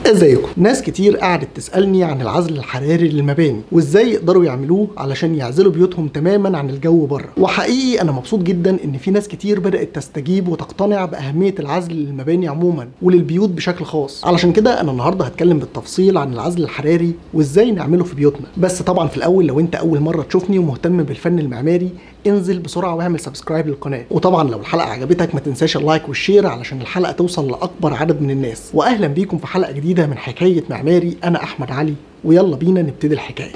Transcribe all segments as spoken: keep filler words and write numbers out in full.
ازيكم؟ ناس كتير قعدت تسألني عن العزل الحراري للمباني وازاي يقدروا يعملوه علشان يعزلوا بيوتهم تماما عن الجو بره، وحقيقي انا مبسوط جدا ان في ناس كتير بدأت تستجيب وتقتنع بأهمية العزل للمباني عموما وللبيوت بشكل خاص. علشان كده انا النهارده هتكلم بالتفصيل عن العزل الحراري وازاي نعمله في بيوتنا. بس طبعا في الاول لو انت اول مرة تشوفني ومهتم بالفن المعماري انزل بسرعة واعمل سبسكرايب للقناة، وطبعا لو الحلقة عجبتك ما تنساش اللايك والشير علشان الحلقة توصل لأكبر عدد من الناس. واهلا بيكم في حلقة جديدة من حكاية معماري. انا احمد علي ويلا بينا نبتدي الحكاية.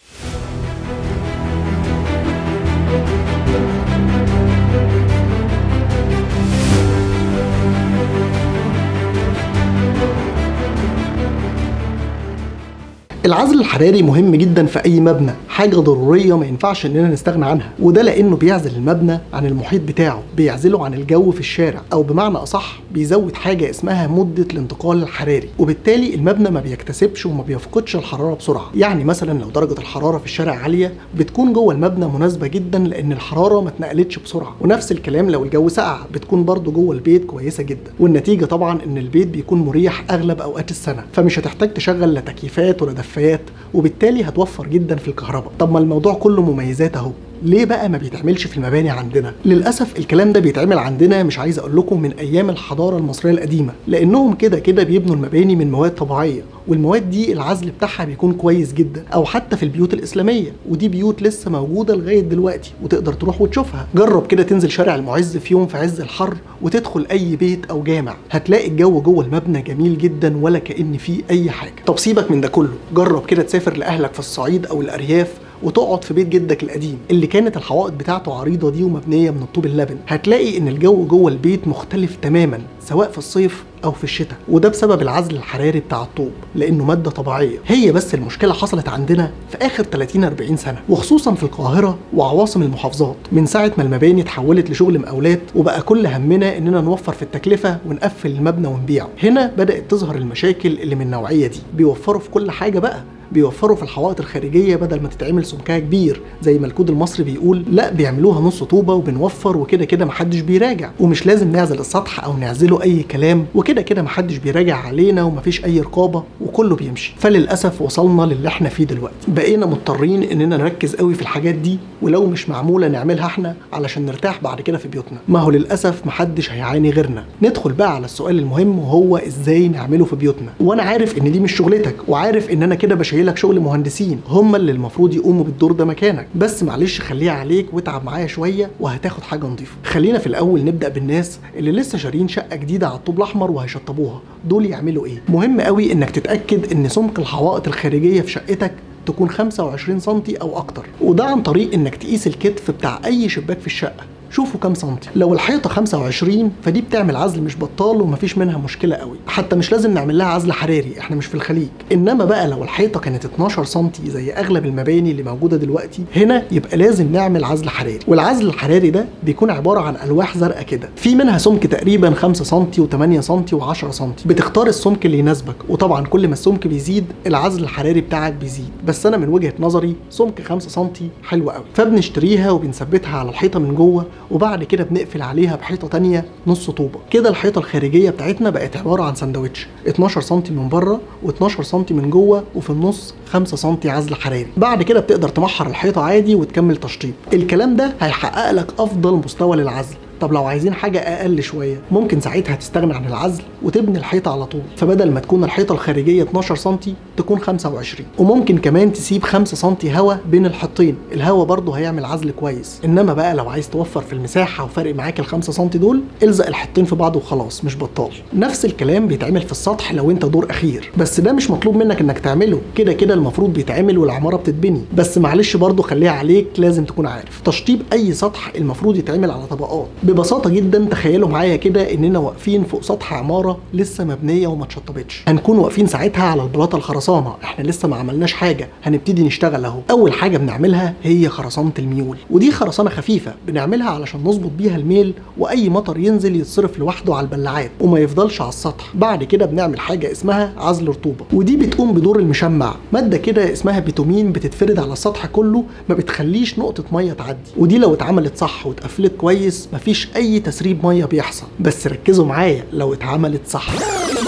العزل الحراري مهم جدا في اي مبنى، حاجه ضروريه ما ينفعش اننا نستغنى عنها، وده لانه بيعزل المبنى عن المحيط بتاعه، بيعزله عن الجو في الشارع، او بمعنى اصح بيزود حاجه اسمها مده الانتقال الحراري، وبالتالي المبنى ما بيكتسبش وما بيفقدش الحراره بسرعه. يعني مثلا لو درجه الحراره في الشارع عاليه بتكون جوه المبنى مناسبه جدا لان الحراره ما اتنقلتش بسرعه، ونفس الكلام لو الجو سقع بتكون برضو جوه البيت كويسه جدا، والنتيجه طبعا ان البيت بيكون مريح اغلب اوقات السنه، فمش هتحتاج تشغل لا تكييفات ولا دفايات، وبالتالي هتوفر جدا في الكهرباء. طب ما الموضوع كله مميزات اهو، ليه بقى ما بيتعملش في المباني عندنا؟ للاسف الكلام ده بيتعمل عندنا مش عايز اقول لكم من ايام الحضاره المصريه القديمه، لانهم كده كده بيبنوا المباني من مواد طبيعيه، والمواد دي العزل بتاعها بيكون كويس جدا، او حتى في البيوت الاسلاميه، ودي بيوت لسه موجوده لغايه دلوقتي وتقدر تروح وتشوفها. جرب كده تنزل شارع المعز في يوم في عز الحر وتدخل اي بيت او جامع، هتلاقي الجو جوه المبنى جميل جدا ولا كأن فيه اي حاجه. طب سيبك من ده كله، جرب كده تسافر لاهلك في الصعيد او الارياف وتقعد في بيت جدك القديم اللي كانت الحوائط بتاعته عريضه دي ومبنيه من الطوب اللبن، هتلاقي ان الجو جوه البيت مختلف تماما سواء في الصيف او في الشتاء، وده بسبب العزل الحراري بتاع الطوب لانه ماده طبيعيه. هي بس المشكله حصلت عندنا في اخر ثلاثين أربعين سنه، وخصوصا في القاهره وعواصم المحافظات، من ساعه ما المباني اتحولت لشغل مقاولات وبقى كل همنا اننا نوفر في التكلفه ونقفل المبنى ونبيعه. هنا بدات تظهر المشاكل اللي من النوعيه دي. بيوفروا في كل حاجه بقى، بيوفروا في الحوائط الخارجيه بدل ما تتعمل سمكها كبير زي ما الكود المصري بيقول، لا بيعملوها نص طوبه وبنوفر، وكده كده محدش بيراجع، ومش لازم نعزل السطح او نعزله اي كلام، وكده كده محدش بيراجع علينا ومفيش اي رقابه وكله بيمشي. فللاسف وصلنا للي احنا فيه دلوقتي، بقينا مضطرين اننا نركز قوي في الحاجات دي، ولو مش معموله نعملها احنا علشان نرتاح بعد كده في بيوتنا. ما هو للاسف محدش هيعاني غيرنا. ندخل بقى على السؤال المهم وهو ازاي نعمله في بيوتنا. وانا عارف ان دي مش شغلتك، وعارف ان انا كده بشيل لك شغل مهندسين هم اللي المفروض يقوموا بالدور ده مكانك، بس معلش خليها عليك واتعب معايا شويه وهتاخد حاجه نظيفه. خلينا في الاول نبدا بالناس اللي لسه شارين شقه جديده على الطوب الاحمر وهيشطبوها. دول يعملوا ايه؟ مهم قوي انك تتاكد ان سمك الحوائط الخارجيه في شقتك تكون خمسة وعشرين سنتي او اكتر، وده عن طريق انك تقيس الكتف بتاع اي شباك في الشقه، شوفوا كام سنتي. لو الحيطه خمسة وعشرين فدي بتعمل عزل مش بطال ومفيش منها مشكله قوي، حتى مش لازم نعمل لها عزل حراري، احنا مش في الخليج. انما بقى لو الحيطه كانت اتناشر سنتي زي اغلب المباني اللي موجوده دلوقتي، هنا يبقى لازم نعمل عزل حراري. والعزل الحراري ده بيكون عباره عن الواح زرقاء كده، في منها سمك تقريبا خمسة سنتي وتمانية سنتي وعشرة سنتي، بتختار السمك اللي يناسبك، وطبعا كل ما السمك بيزيد العزل الحراري بتاعك بيزيد، بس انا من وجهه نظري سمك خمسة سنتي حلو قوي، فبنشتريها وبنثبتها على الحيطه من جوه، وبعد كده نقفل عليها بحيطه تانية نص طوبه. كده الحيطه الخارجيه بتاعتنا بقت عباره عن سندوتش، اتناشر سنتي من بره واتناشر سنتي من جوه، وفي النص خمسة سنتي عزل حراري. بعد كده بتقدر تمحر الحيطه عادي وتكمل تشطيب. الكلام ده هيحقق لك افضل مستوى للعزل. طب لو عايزين حاجه اقل شويه، ممكن ساعتها تستغنى عن العزل وتبني الحيطه على طول، فبدل ما تكون الحيطه الخارجيه اتناشر سنتي تكون خمسة وعشرين، وممكن كمان تسيب خمسة سنتي هوا بين الحيطين، الهوا برضه هيعمل عزل كويس. انما بقى لو عايز توفر في المساحه وفارق معاك ال خمسة سنتي دول، الزق الحيطين في بعض وخلاص، مش بطال. نفس الكلام بيتعمل في السطح لو انت دور اخير، بس ده مش مطلوب منك انك تعمله، كده كده المفروض بيتعمل والعماره بتتبني، بس معلش برضه خليها عليك، لازم تكون عارف تشطيب اي سطح المفروض يتعمل على طبقات. ببساطه جدا تخيلوا معايا كده اننا واقفين فوق سطح عماره لسه مبنيه وما اتشطبتش، هنكون واقفين ساعتها على البلاطه الخرسانه، احنا لسه ما عملناش حاجه، هنبتدي نشتغل اهو. اول حاجه بنعملها هي خرسانه الميول، ودي خرسانه خفيفه بنعملها علشان نظبط بيها الميل، واي مطر ينزل يتصرف لوحده على البلاعات وما يفضلش على السطح. بعد كده بنعمل حاجه اسمها عزل رطوبه، ودي بتقوم بدور المشمع، ماده كده اسمها بيتومين بتتفرد على السطح كله، ما بتخليش نقطه ميه تعدي، ودي لو اتعملت صح واتقفلت كويس مفيش اي تسريب ميه بيحصل. بس ركزوا معايا لو اتعملت صح.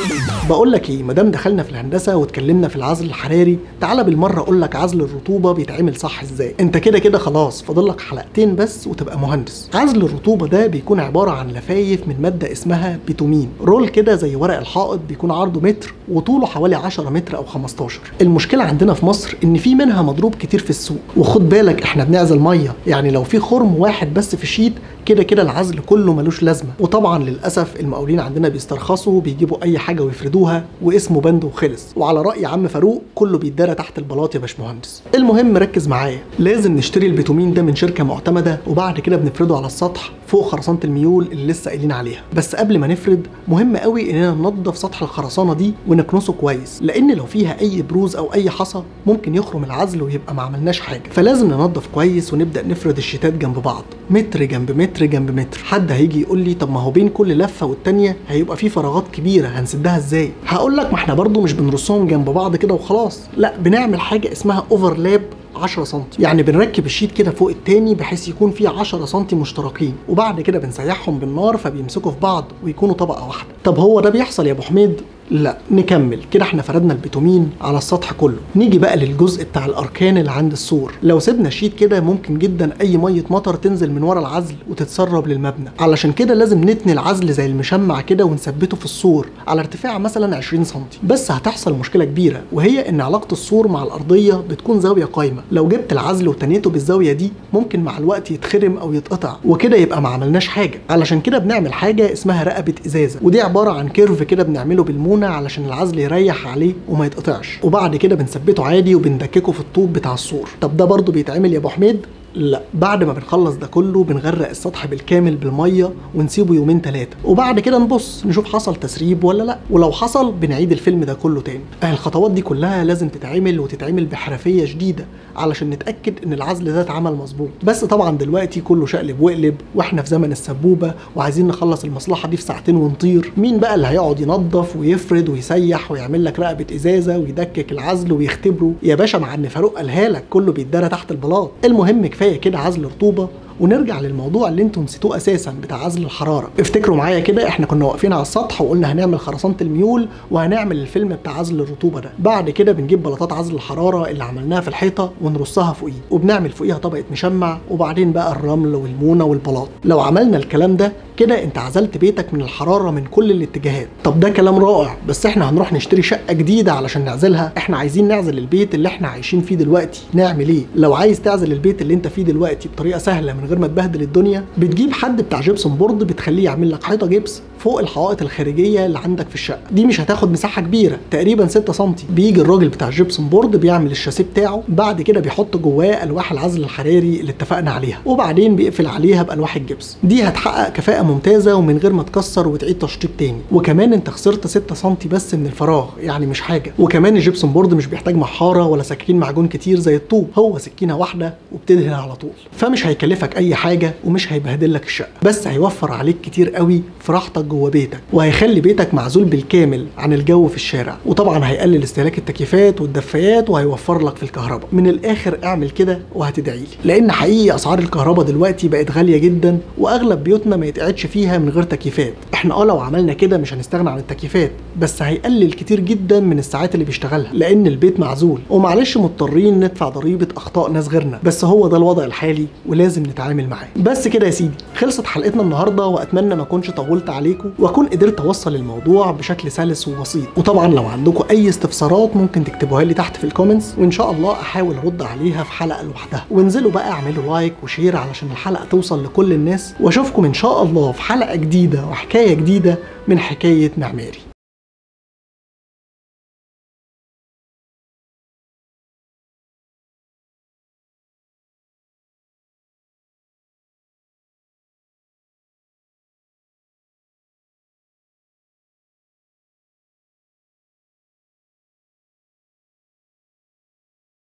بقول لك ايه، ما دام دخلنا في الهندسه واتكلمنا في العزل الحراري، تعالى بالمره اقول لك عزل الرطوبه بيتعمل صح ازاي. انت كده كده خلاص فاضل لك حلقتين بس وتبقى مهندس. عزل الرطوبه ده بيكون عباره عن لفايف من ماده اسمها بيتومين، رول كده زي ورق الحائط، بيكون عرضه متر وطوله حوالي عشرة متر او خمستاشر. المشكله عندنا في مصر ان في منها مضروب كتير في السوق، وخد بالك احنا بنعزل ميه، يعني لو في خرم واحد بس في الشيت كده كده العزل كله ملوش لازمه. وطبعا للاسف المقاولين عندنا بيسترخصوا، بيجيبوا اي حاجه ويفردوها واسمه بند وخلص، وعلى راي عم فاروق كله بيتدرى تحت البلاط يا باشمهندس. المهم ركز معايا، لازم نشتري البيتومين ده من شركه معتمده، وبعد كده بنفرده على السطح فوق خرسانه الميول اللي لسه قايلين عليها. بس قبل ما نفرد مهم قوي اننا ننضف سطح الخرسانه دي ونكنسه كويس، لان لو فيها اي بروز او اي حصى ممكن يخرم العزل ويبقى ما عملناش حاجه. فلازم ننضف كويس ونبدا نفرد الشيتات جنب بعض، متر جنب متر جنب متر. حد هيجي يقول لي طب ما هو بين كل لفه والتانيه هيبقى في فراغات كبيره هنسدها ازاي؟ هقول لك ما احنا برضو مش بنرصهم جنب بعض كده وخلاص، لا بنعمل حاجه اسمها اوفرلاب عشرة سم، يعني بنركب الشيت كده فوق التاني بحيث يكون في عشرة سم مشتركين، وبعد كده بنسيحهم بالنار فبيمسكوا في بعض ويكونوا طبقه واحده. طب هو ده بيحصل يا ابو حميد؟ لا، نكمل كده. احنا فردنا البيتومين على السطح كله، نيجي بقى للجزء بتاع الاركان اللي عند السور. لو سيبنا الشيت كده ممكن جدا اي ميه مطر تنزل من ورا العزل وتتسرب للمبنى، علشان كده لازم نتني العزل زي المشمع كده ونثبته في السور على ارتفاع مثلا عشرين سم. بس هتحصل مشكله كبيره، وهي ان علاقه السور مع الارضيه بتكون زاويه قايمه. لو جبت العزل وتنيته بالزاويه دي ممكن مع الوقت يتخرم او يتقطع، وكده يبقى ما عملناش حاجه. علشان كده بنعمل حاجه اسمها رقبه ازازه، ودي عباره عن كيرف كده بنعمله بالمونه علشان العزل يريح عليه وما يتقطعش، وبعد كده بنثبته عادي وبندككه في الطوب بتاع السور. طب ده برضو بيتعمل يا ابو حميد؟ لا، بعد ما بنخلص ده كله بنغرق السطح بالكامل بالميه ونسيبه يومين ثلاثه، وبعد كده نبص نشوف حصل تسريب ولا لا، ولو حصل بنعيد الفيلم ده كله تاني. اهي الخطوات دي كلها لازم تتعمل وتتعمل بحرفيه شديده علشان نتاكد ان العزل ده اتعمل مظبوط. بس طبعا دلوقتي كله شقلب وقلب، واحنا في زمن السبوبه وعايزين نخلص المصلحه دي في ساعتين ونطير. مين بقى اللي هيقعد ينظف ويفرد ويسيح ويعمل لك رقبه ازازه ويدكك العزل ويختبره؟ يا باشا مع ان فاروق قالها لك كله بيتدرى تحت البلاط. المهم كفايه كده عزل رطوبه، ونرجع للموضوع اللي انتوا نسيتوه اساسا بتاع عزل الحراره. افتكروا معايا كده، احنا كنا واقفين على السطح وقلنا هنعمل خرسانه الميول وهنعمل الفيلم بتاع عزل الرطوبه ده. بعد كده بنجيب بلاطات عزل الحراره اللي عملناها في الحيطه ونرصها فوقيه، وبنعمل فوقيها طبقه مشمع، وبعدين بقى الرمل والمونه والبلاط. لو عملنا الكلام ده كده انت عزلت بيتك من الحراره من كل الاتجاهات. طب ده كلام رائع، بس احنا هنروح نشتري شقه جديده علشان نعزلها؟ احنا عايزين نعزل البيت اللي احنا عايشين فيه دلوقتي. نعمل ايه؟ لو عايز تعزل البيت اللي انت فيه دلوقتي بطريقه سهله من غير ما تبهدل الدنيا، بتجيب حد بتاع جبسون بورد بتخليه يعمل لك حيطه جبس فوق الحوائط الخارجيه اللي عندك في الشقه. دي مش هتاخد مساحه كبيره، تقريبا ستة سم. بيجي الراجل بتاع الجبسون بورد بيعمل الشاسيه بتاعه، بعد كده بيحط جواه الواح العزل الحراري اللي اتفقنا عليها، وبعدين بيقفل عليها بالواح الجبس. دي هتحقق كفاءه ممتازه ومن غير ما تكسر وتعيد تشطيب تاني. وكمان انت خسرت ستة سم بس من الفراغ، يعني مش حاجه. وكمان الجبسون بورد مش بيحتاج محاره ولا سكاكين معجون كتير زي الطوب، هو سكينه واحده وبتدهن على طول، فمش هيكلفك اي حاجه ومش هيبهدل لك الشقه، بس هيوفر عليك كتير قوي في راحتك جوه بيتك، وهيخلي بيتك معزول بالكامل عن الجو في الشارع، وطبعا هيقلل استهلاك التكييفات والدفايات وهيوفر لك في الكهرباء. من الاخر اعمل كده وهتدعي لي، لان حقيقي اسعار الكهرباء دلوقتي بقت غاليه جدا، واغلب بيوتنا ما يتقعدش فيها من غير تكييفات. احنا اه لو عملنا كده مش هنستغنى عن التكييفات، بس هيقلل كتير جدا من الساعات اللي بيشتغلها لان البيت معزول، ومعلش مضطرين ندفع ضريبه اخطاء ناس غيرنا، بس هو ده الوضع الحالي ولازم نتعامل معاه. بس كده يا سيدي، خلصت حلقتنا النهارده، واتمنى ما اكونش طولت عليكم واكون قدرت اوصل الموضوع بشكل سلس وبسيط. وطبعا لو عندكم اي استفسارات ممكن تكتبوها لي تحت في الكومنتس، وان شاء الله احاول ارد عليها في حلقه لوحدها. وانزلوا بقى اعملوا لايك وشير علشان الحلقه توصل لكل الناس، واشوفكم ان شاء الله في حلقه جديده وحكايه جديده من حكايه معماري.